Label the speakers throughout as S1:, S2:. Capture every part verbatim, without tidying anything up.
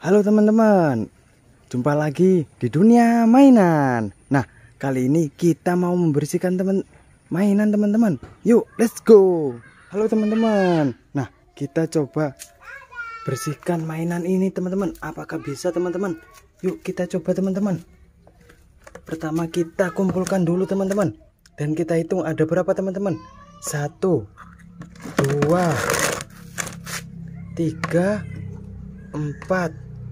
S1: Halo teman-teman, jumpa lagi di dunia mainan. Nah, kali ini kita mau membersihkan teman mainan teman-teman. Yuk, let's go. Halo teman-teman. Nah, kita coba bersihkan mainan ini teman-teman. Apakah bisa teman-teman? Yuk kita coba teman-teman. Pertama kita kumpulkan dulu teman-teman. Dan kita hitung ada berapa teman-teman. Satu, dua, tiga, empat,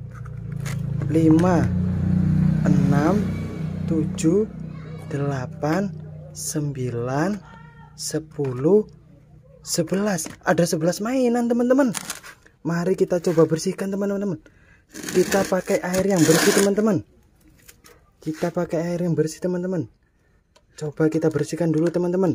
S1: lima, enam, tujuh, delapan, sembilan, sepuluh, sebelas. Ada sebelas mainan teman-teman. Mari kita coba bersihkan teman-teman. Kita pakai air yang bersih teman-teman. Kita pakai air yang bersih teman-teman. Coba kita bersihkan dulu teman-teman.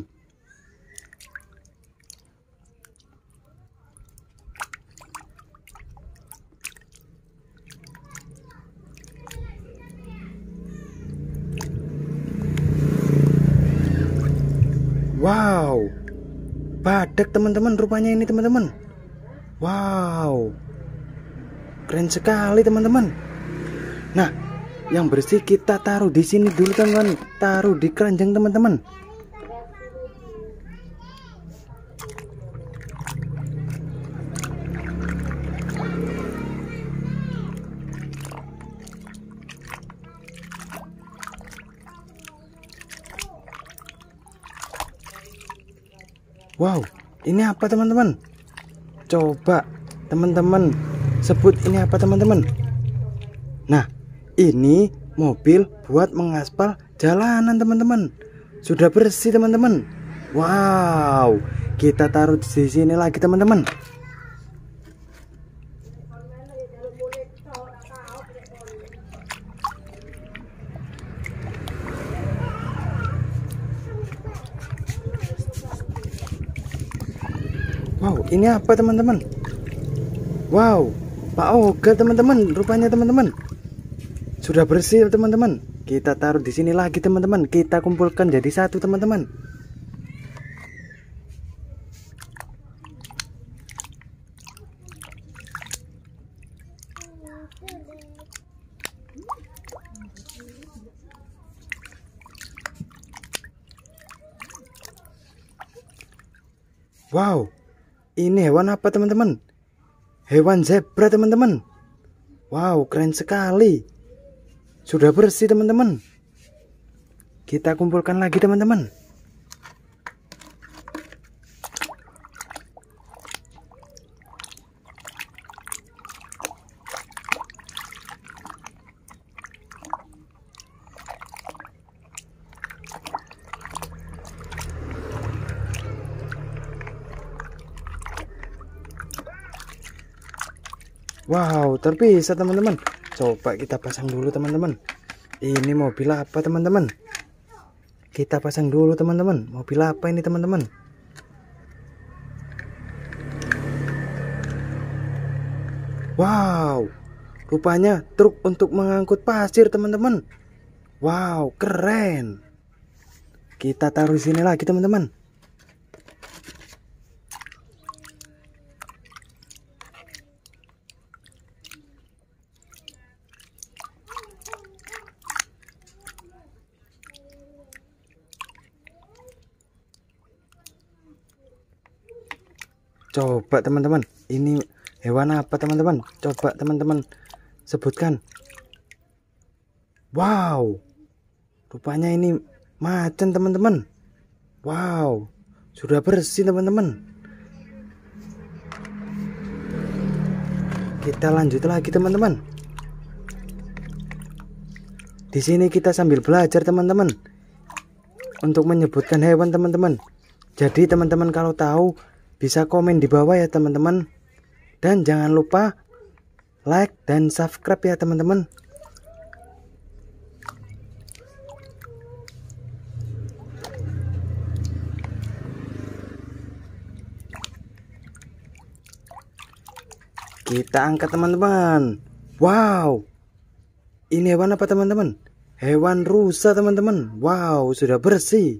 S1: Wow, badak teman-teman rupanya ini teman-teman. Wow, keren sekali teman-teman. Nah, yang bersih kita taruh di sini dulu teman-teman. Taruh di keranjang teman-teman. Wow, ini apa teman-teman? Coba teman-teman sebut ini apa teman-teman? Nah, ini mobil buat mengaspal jalanan teman-teman. Sudah bersih teman-teman. Wow, kita taruh di sini lagi teman-teman. Wow, ini apa teman-teman? Wow, Pak Oga teman-teman, rupanya teman-teman. Sudah bersih teman-teman. Kita taruh di sini lagi teman-teman. Kita kumpulkan jadi satu teman-teman. Wow, ini hewan apa teman-teman? Hewan zebra teman-teman. Wow, keren sekali. Sudah bersih teman-teman. Kita kumpulkan lagi teman-teman. Wow, terpisah teman-teman. Coba kita pasang dulu teman-teman. Ini mobil apa teman-teman? Kita pasang dulu teman-teman. Mobil apa ini teman-teman? Wow, rupanya truk untuk mengangkut pasir teman-teman. Wow, keren. Kita taruh sini lagi teman-teman. Coba teman-teman, ini hewan apa teman-teman? Coba teman-teman sebutkan. Wow, rupanya ini macan teman-teman. Wow, sudah bersih teman-teman. Kita lanjut lagi teman-teman. Di sini kita sambil belajar teman-teman untuk menyebutkan hewan teman-teman. Jadi teman-teman kalau tahu bisa komen di bawah ya teman-teman. Dan jangan lupa like dan subscribe ya teman-teman. Kita angkat teman-teman. Wow, ini hewan apa teman-teman? Hewan rusa teman-teman. Wow, sudah bersih.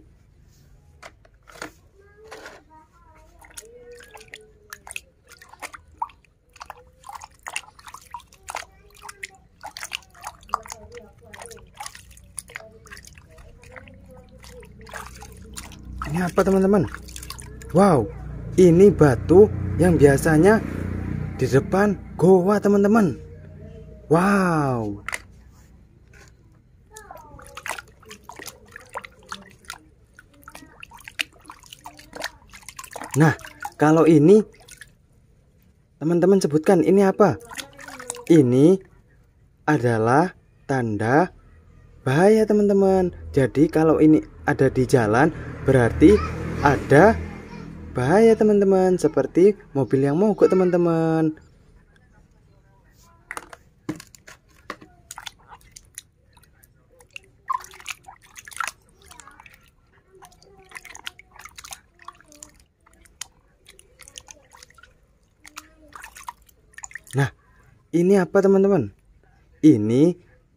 S1: Ini apa teman-teman? Wow, ini batu yang biasanya di depan goa teman-teman. Wow. Nah, kalau ini teman-teman sebutkan ini apa? Ini adalah tanda bahaya teman-teman. Jadi kalau ini ada di jalan berarti ada bahaya teman-teman, seperti mobil yang mogok teman-teman. Nah, ini apa teman-teman? Ini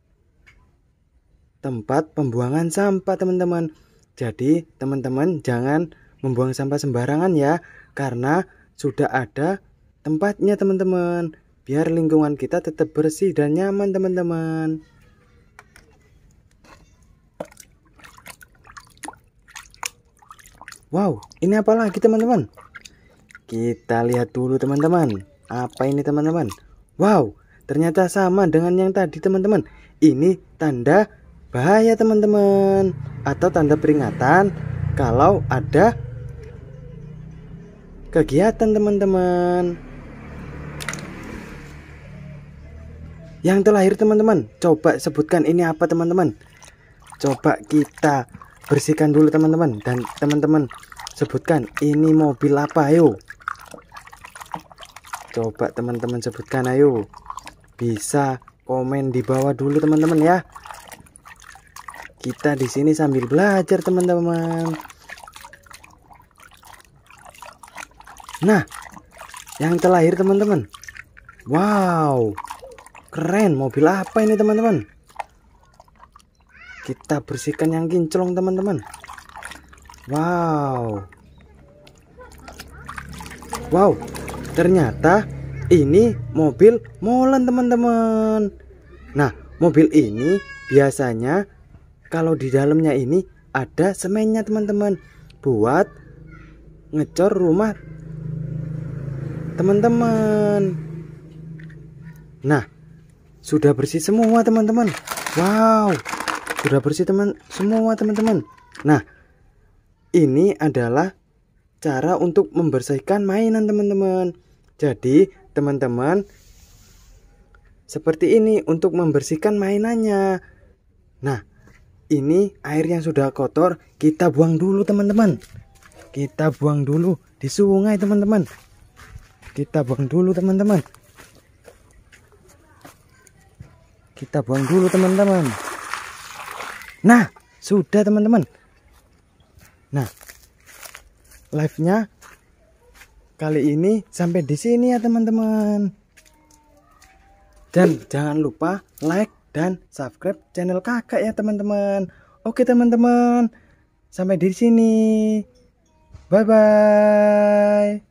S1: tempat pembuangan sampah teman-teman. Jadi teman-teman jangan membuang sampah sembarangan ya, karena sudah ada tempatnya teman-teman, biar lingkungan kita tetap bersih dan nyaman teman-teman. Wow, ini apa lagi teman-teman? Kita lihat dulu teman-teman. Apa ini teman-teman? Wow, ternyata sama dengan yang tadi teman-teman. Ini tanda bahaya teman-teman, atau tanda peringatan kalau ada kegiatan teman-teman. Yang terakhir teman-teman, coba sebutkan ini apa teman-teman. Coba kita bersihkan dulu teman-teman, dan teman-teman sebutkan ini mobil apa, ayo. Coba teman-teman sebutkan, ayo. Bisa komen di bawah dulu teman-teman ya. Kita di sini sambil belajar teman-teman. Nah, yang terakhir teman-teman. Wow, keren, mobil apa ini teman-teman? Kita bersihkan yang kinclong teman-teman. Wow. Wow, ternyata ini mobil molen teman-teman. Nah, mobil ini biasanya kalau di dalamnya ini ada semennya teman-teman, buat ngecor rumah teman-teman. Nah, sudah bersih semua teman-teman. Wow, sudah bersih teman semua teman-teman. Nah, ini adalah cara untuk membersihkan mainan teman-teman. Jadi teman-teman seperti ini untuk membersihkan mainannya. Nah, ini air yang sudah kotor kita buang dulu teman-teman. Kita buang dulu di sungai teman-teman. Kita buang dulu teman-teman. Kita buang dulu teman-teman. Nah, sudah teman-teman. Nah, live-nya kali ini sampai di sini ya teman-teman. Dan jangan lupa like dan subscribe channel kakak ya teman-teman. Oke teman-teman, sampai di sini. Bye bye.